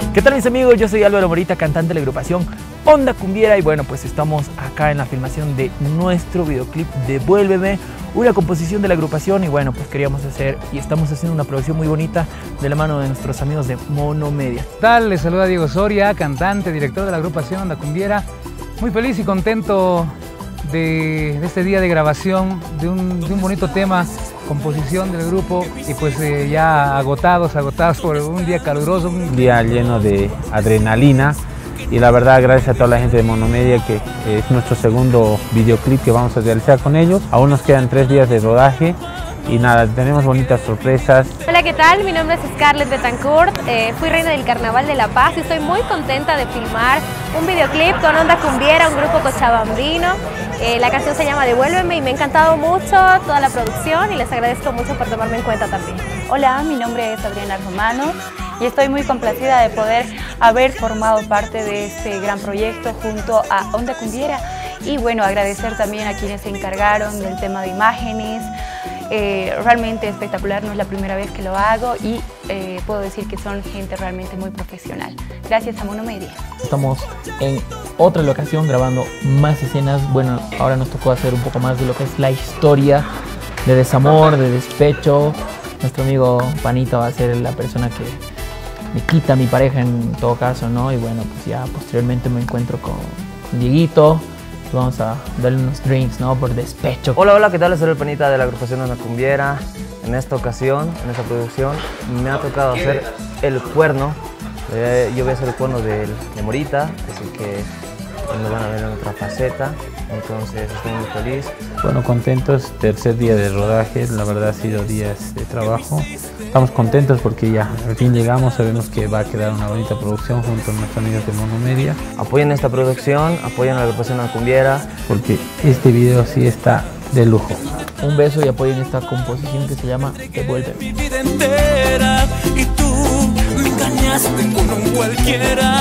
¿Qué tal mis amigos? Yo soy Álvaro Morita, cantante de la agrupación Onda Cumbiera y bueno, pues estamos acá en la filmación de nuestro videoclip Devuélveme, una composición de la agrupación y bueno, pues queríamos hacer y estamos haciendo una producción muy bonita de la mano de nuestros amigos de Monomedia. ¿Qué tal? Les saluda Diego Soria, cantante, director de la agrupación Onda Cumbiera. Muy feliz y contento de este día de grabación de un bonito tema, composición del grupo y pues ya agotados por un día caluroso. Un día lleno de adrenalina y la verdad gracias a toda la gente de Monomedia que es nuestro segundo videoclip que vamos a realizar con ellos. Aún nos quedan 3 días de rodaje y nada, tenemos bonitas sorpresas. Hola, ¿qué tal? Mi nombre es Scarlett Betancourt, fui reina del Carnaval de La Paz y estoy muy contenta de filmar un videoclip con Onda Cumbiera, un grupo cochabambino. La canción se llama Devuélveme y me ha encantado mucho toda la producción y les agradezco mucho por tomarme en cuenta también. Hola, mi nombre es Adriana Romano y estoy muy complacida de poder haber formado parte de este gran proyecto junto a Onda Cumbiera y bueno, agradecer también a quienes se encargaron del tema de imágenes. Realmente espectacular, no es la primera vez que lo hago y puedo decir que son gente realmente muy profesional. Gracias a Monomedia. Estamos en otra locación grabando más escenas. Bueno, ahora nos tocó hacer un poco más de lo que es la historia de desamor, de despecho. Nuestro amigo Panita va a ser la persona que me quita a mi pareja en todo caso, ¿no? Y bueno, pues ya posteriormente me encuentro con Dieguito. Vamos a darle unos drinks, ¿no? Por despecho. Hola, ¿qué tal? Soy el Panita de la agrupación Onda Cumbiera. En esta ocasión, en esta producción, me ha tocado hacer el cuerno. Yo voy a hacer el cuerno de Morita, así que me van a ver en otra faceta. Entonces estoy muy feliz. Bueno, contentos, tercer día de rodaje, la verdad ha sido días de trabajo. Estamos contentos porque ya al fin llegamos, sabemos que va a quedar una bonita producción junto a nuestros amigos de Monomedia. Apoyen esta producción, apoyen a la agrupación Onda Cumbiera. Porque este video sí está de lujo. Un beso y apoyen esta composición que se llama Devuélveme. Mi vida entera y tú me engañaste con un cualquiera.